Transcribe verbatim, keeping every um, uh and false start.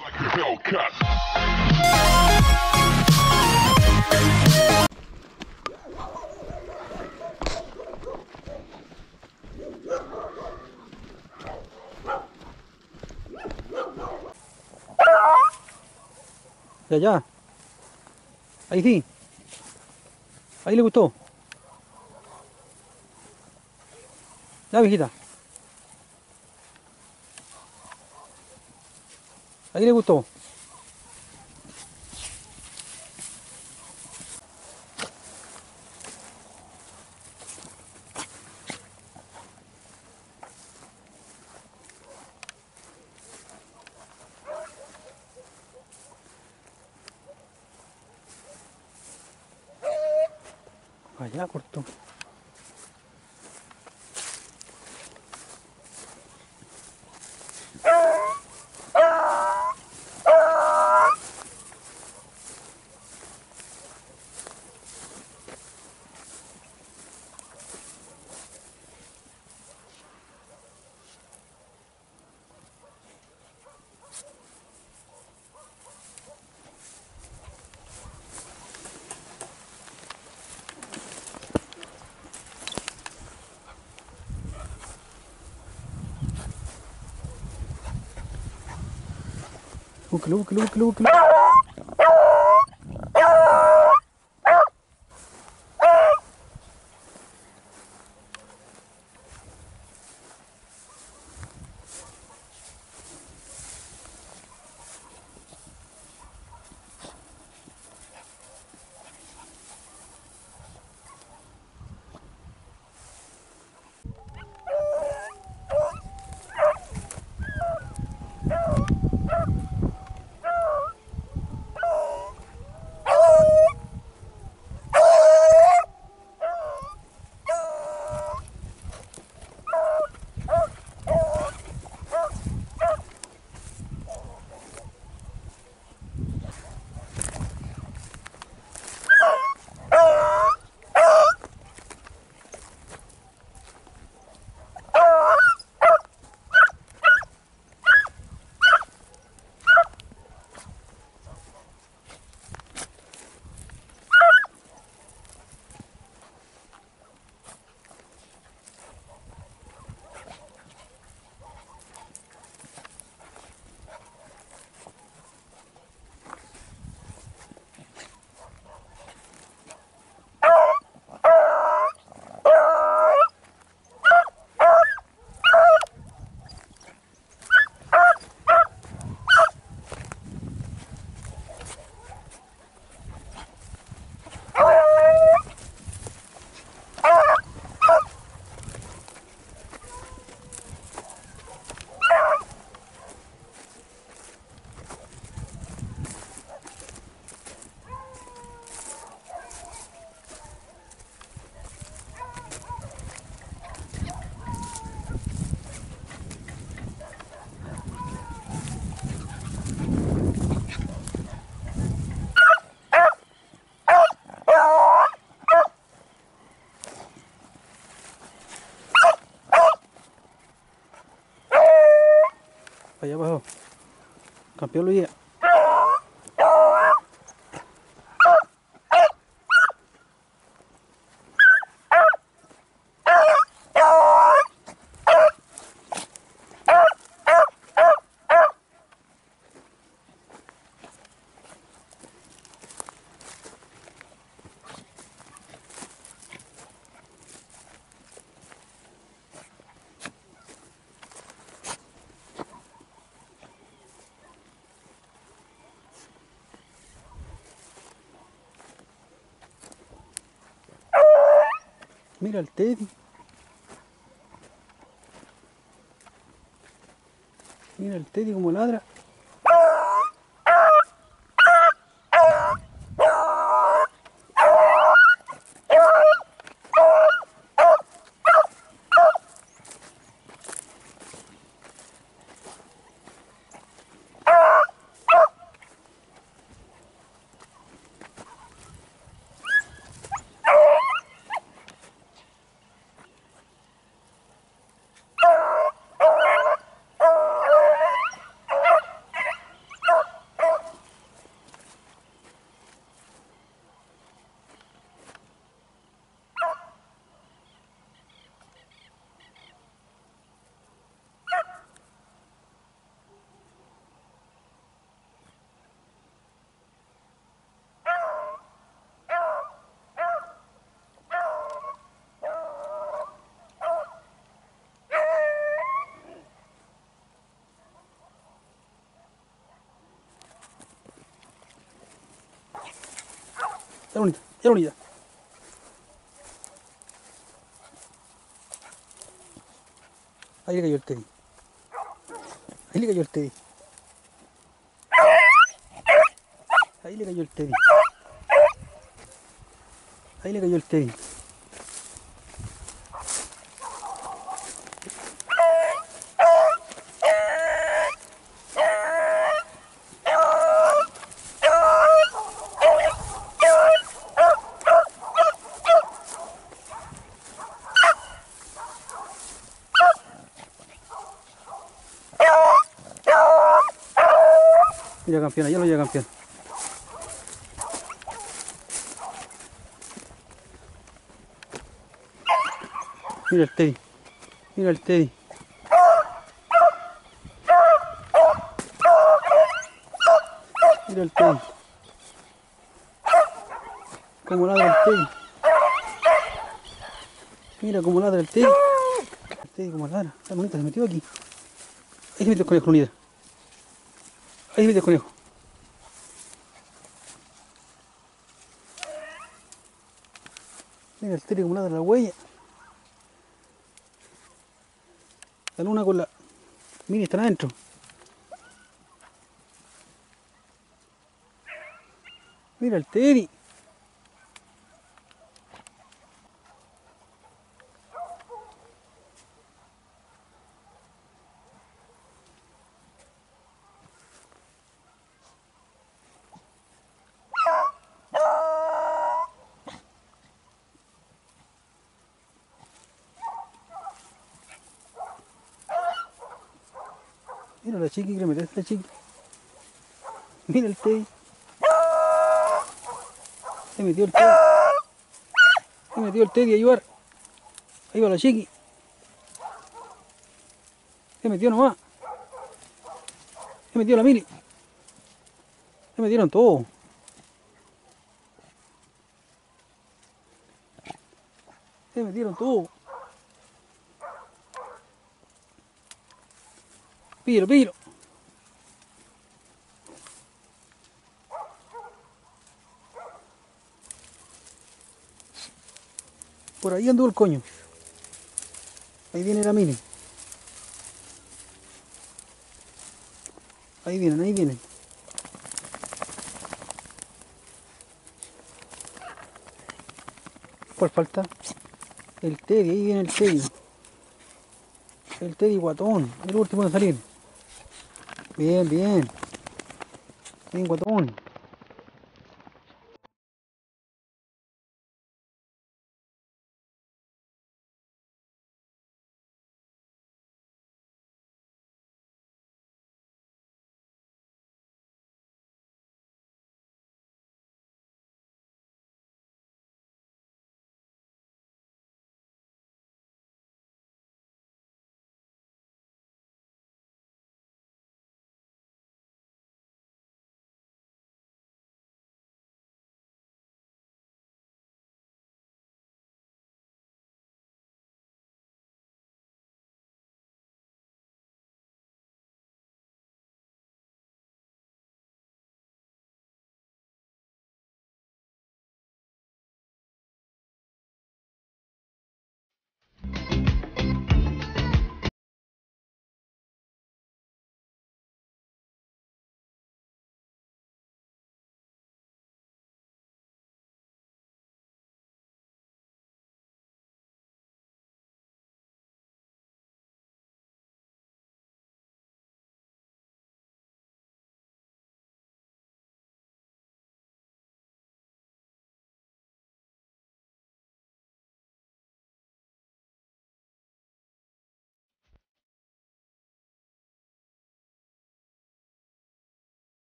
Ya, ya. Ahí sí. Ahí le gustó. Ya, viejita. Ahí le gustó. Allá cortó. Búsquelo, búsquelo, búsquelo, búsquelo. Allá abajo. Campeón Luis. Mira el Teddy. Mira el Teddy como ladra. ya lo unida, ya lo unida. Ahí le cayó el Teddy. Ahí le cayó el Teddy. Ahí le cayó el Teddy. Ahí le cayó el Teddy. Mira campeona, ya lo lleva campeón. Mira el Teddy. Mira el Teddy. Mira el Teddy. Como ladra el Teddy. Mira cómo ladra el Teddy. El Teddy como ladra. La bonita se metió aquí. Ahí se metió el conejo, unida. Ahí se metió el conejo. Mira el Teddy como ladra la huella. La luna con la... Mira, están adentro. Mira el Teddy. Mira la chiqui, que le metes la chiqui. Mira el Teddy. Se metió el Teddy. Se metió el Teddy a ayudar. Ahí va la chiqui. Se metió nomás. Se metió la Mili. Se metieron todos. Se metieron todos. Píllalo, píllalo. Por ahí anduvo el coño. Ahí viene la Mili. Ahí vienen, ahí vienen. ¿Cuál falta? El Teddy, ahí viene el Teddy. El Teddy guatón, el último de salir. Bien, bien. Bien, guatón.